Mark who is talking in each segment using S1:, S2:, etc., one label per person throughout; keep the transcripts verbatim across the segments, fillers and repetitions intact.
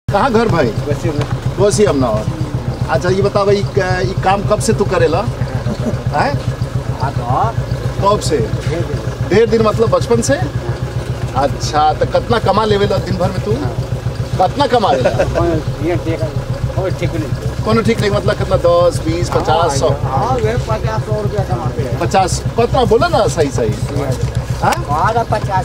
S1: कहाँ घर भाई? वसी अमनौर। अच्छा ये बता भाई, ये काम कब से तू करेला है? कब से? डेढ़ दिन मतलब बचपन से? अच्छा तो कितना कमा लेवेला दिन भर में तू? कितना कमा लेला? कोनो ठीक नहीं, मतलब कितना? दस बीस पचास सौ?
S2: पचास सौ रुपया कमाते हैं।
S1: पचास कितना बोला ना? सही सही
S2: पचास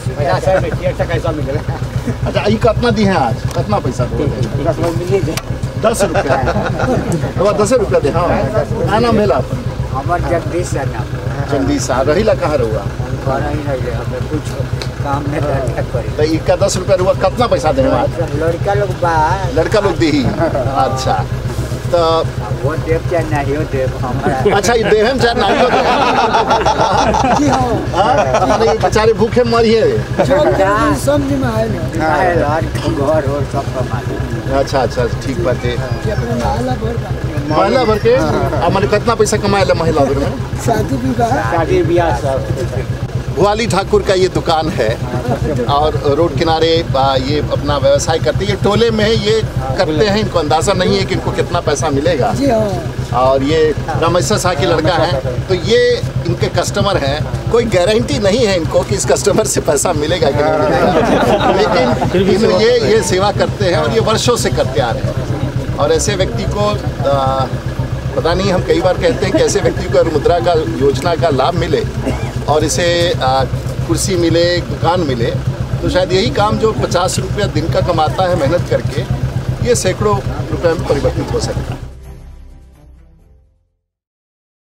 S1: अच्छा ये कितना दी है आज? कितना पैसा दे? दस रुपया दस रुपया दे। हाँ क्या नाम भेला?
S2: हमार जगदीश सर नाम।
S1: जगदीश सर रही ला कहाँ रहुआ?
S2: कुछ काम में
S1: तो इक्का दस रुपया रुआ कितना पैसा दे?
S2: लड़का लोग बा
S1: लड़का लोग दी। अच्छा तो
S2: वो देव चाहे नहीं हो देव।
S1: अच्छा ये देव हम चाहे नहीं हो अपने बेचारे भूखे मरिए। अच्छा अच्छा ठीक बात है। महिला भर के मैंने कितना पैसा कमाए महिला भर में?
S2: शादी विवाह शादी ब्याह सब।
S1: भुआली ठाकुर का ये दुकान है और रोड किनारे ये अपना व्यवसाय करते हैं। ये टोले में है, ये करते हैं, इनको अंदाज़ा नहीं है कि इनको कितना पैसा मिलेगा। और ये रामेश्वर शाह की लड़का है, तो ये इनके कस्टमर हैं। कोई गारंटी नहीं है इनको कि इस कस्टमर से पैसा मिलेगा कि नहीं मिलेगा, लेकिन ये ये सेवा करते हैं और ये वर्षों से करते आ रहे हैं। और ऐसे व्यक्ति को आ, पता नहीं, हम कई बार कहते हैं कि ऐसे व्यक्ति को मुद्रा का योजना का लाभ मिले और इसे आ, कुर्सी मिले, दुकान मिले, तो शायद यही काम जो पचास रुपया दिन का कमाता है मेहनत करके, ये सैकड़ों रुपए में परिवर्तित हो सकता है।